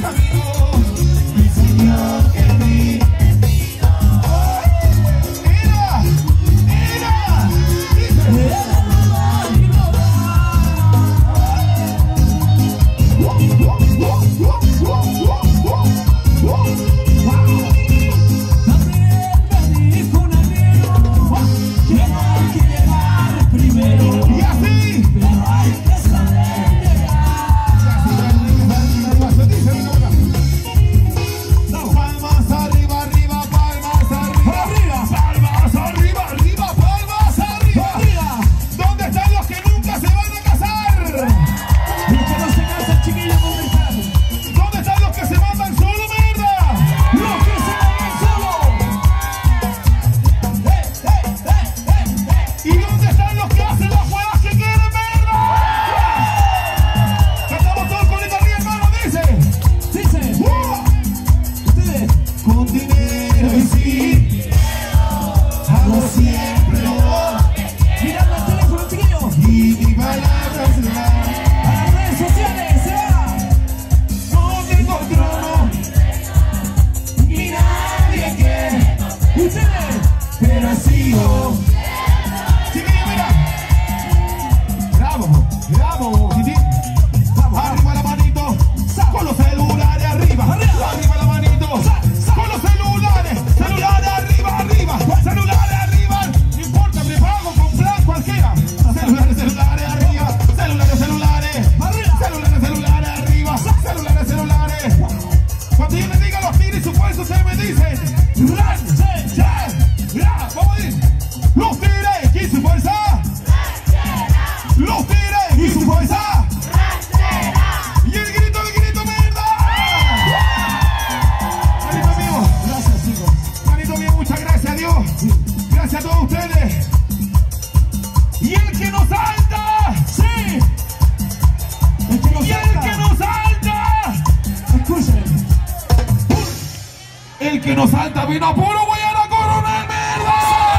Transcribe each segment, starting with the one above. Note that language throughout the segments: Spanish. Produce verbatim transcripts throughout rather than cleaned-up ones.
El que nos salta vino a puro Guayana Coronel, mierda.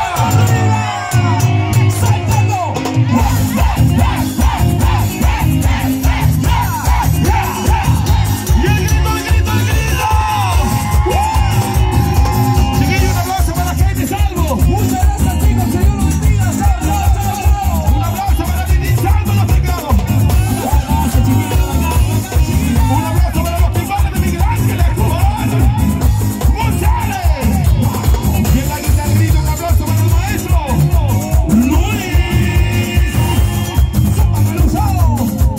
¡Saltando! Y el grito, el grito, el grito. Chiquillo, un aplauso para la gente, Salvo. Muchas gracias, chicos, que Dios los bendiga. Salvo, salvo. Un aplauso para Titi Salvo, los teclados. Gracias, chiquillos. Un aplauso para los timbales de Miguel Ángel Escobar. Y en la guitarra grito, un aplauso para el maestro Luis Zapataluzado,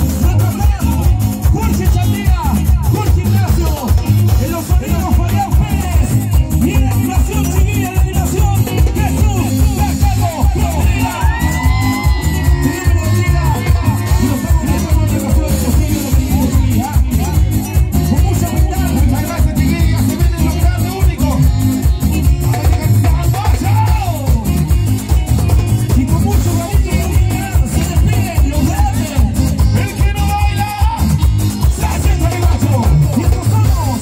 Jorge Chandía, Jorge Ignacio, en los sonidos Fabián Pérez, y en la animación chiquilla, en la animación Jesús Mercado Rodríguez. Que Dios me lo bendiga y nos estamos viendo con el pastor de los niños, lo bendigamos chiquilla. Con mucha humildad. Muchas gracias, chiquilla, se vienen los grandes únicos. Y con mucho cariño y dignidad se despiden los grandes. El que no baila, se hace el gacho. Y estos somos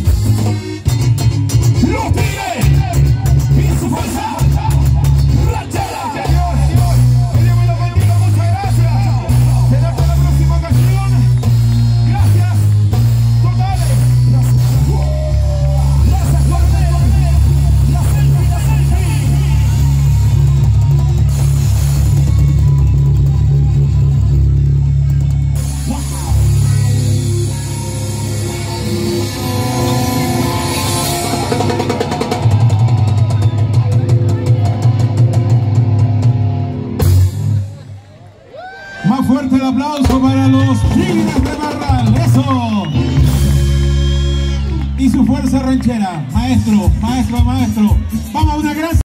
los Tigres y su fuerza ranchera. Que Dios, Dios, que Dios me lo bendiga. Muchas gracias. Será hasta la próxima ocasión. Gracias totales. Gracias, Coronel. La selfie, la selfie. Más fuerte el aplauso para los Tigres de Barral, eso. Y su fuerza ranchera, maestro, maestro, maestro. Vamos a una gran